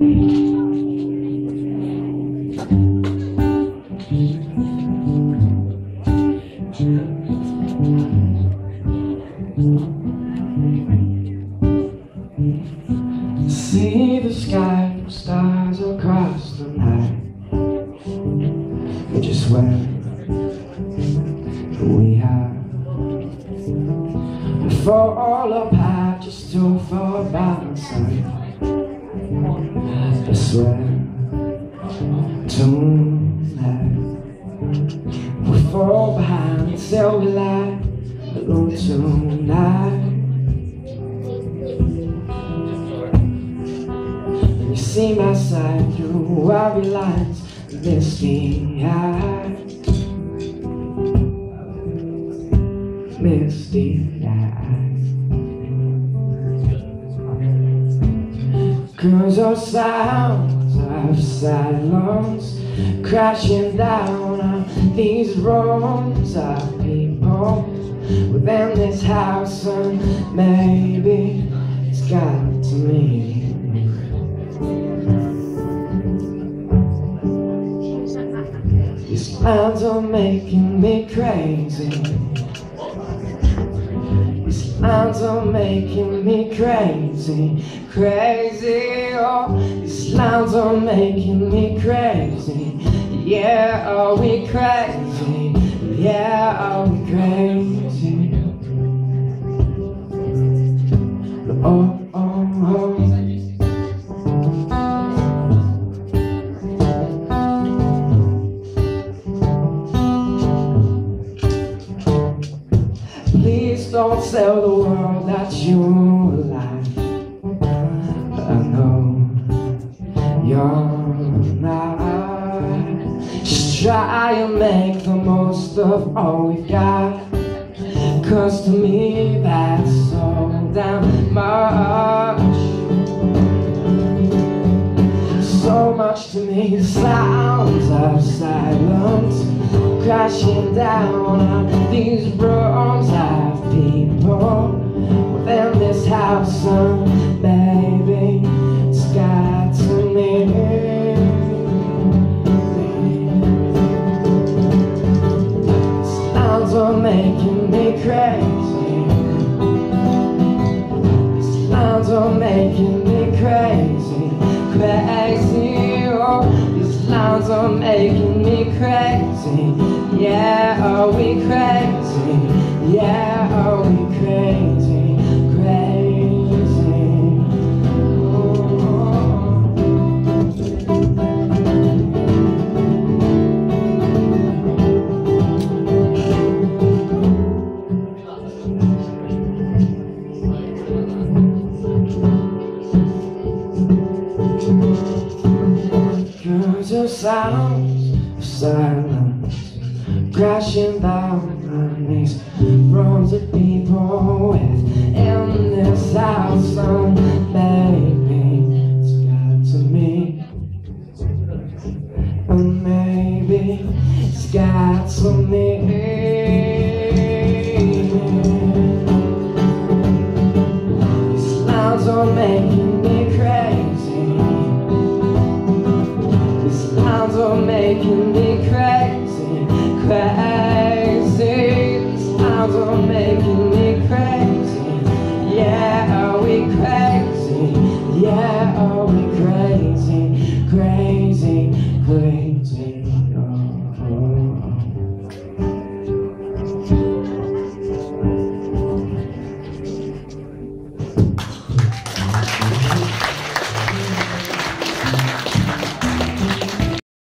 See the sky from stars across the night, just where we are. We fall apart just to fall by the sun. I swear tonight we fall behind until we lie alone tonight. You see my side through every line's misty eyes, misty eyes. 'Cause of sounds of silence crashing down on these rooms of people within this house, and maybe it's got to me. These lines are making me crazy. These lines are making me crazy, crazy. Oh, these lines are making me crazy. Yeah, are we crazy? Yeah, are we crazy? Oh, oh, oh. Please don't tell the world that you're alive. I know you're not. Just try and make the most of all we've got, 'cause to me that's so damn much. So much to me. The sounds of silence crashing down on these rooms of people within this house, and baby, it's got to me. Sounds are making me crazy. These sounds are making me crazy, crazy. Oh, these sounds are making me crazy. Yeah, are we crazy? Yeah, are we crazy? Crazy. Cause of sounds of silence crashing down on these rows of people within this house, and maybe it's got to me, and maybe it's got to me. These sounds are making me crazy. These sounds are making me crazy, crazy. These sounds are making me crazy. Yeah, are we crazy? Yeah, are we crazy? Crazy, crazy.